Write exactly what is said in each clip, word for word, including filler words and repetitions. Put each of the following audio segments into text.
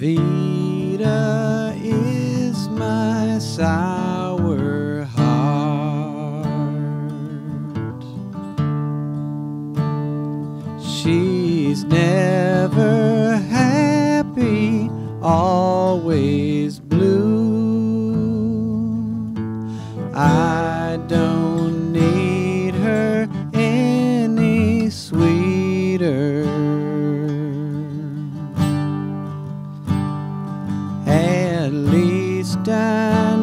Vida is my sour heart. She's never happy, always blue. I don't need her any sweeter. At least I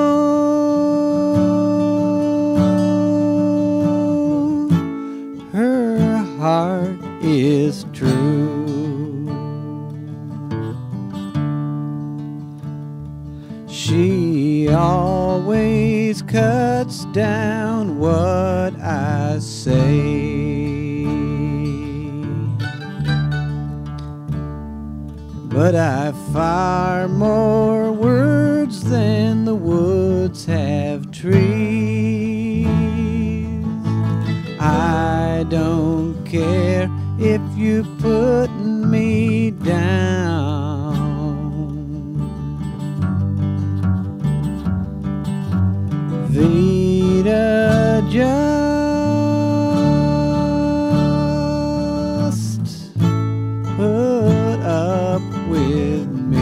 know her heart is true. She always cuts down what I say, but I've far more words than the woods have trees. I don't care if you put me down. Vida just put up with me.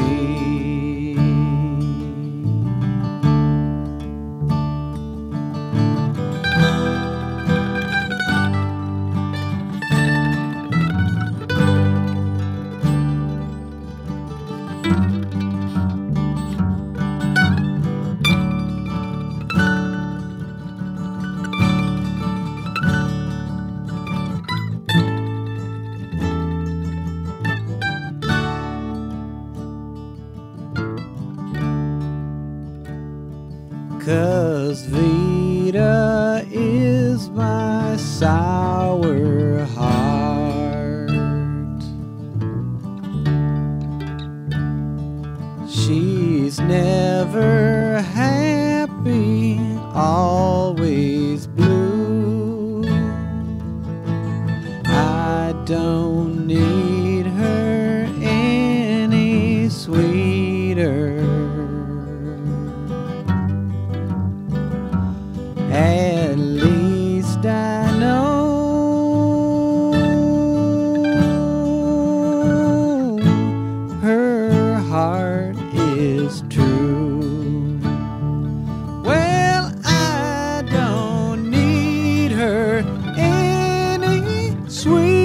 'Cause Vida is my sour heart. She's never happy, always blue. I don't need her any sweeter. At least I know her heart is true. Well, I don't need her any sweet.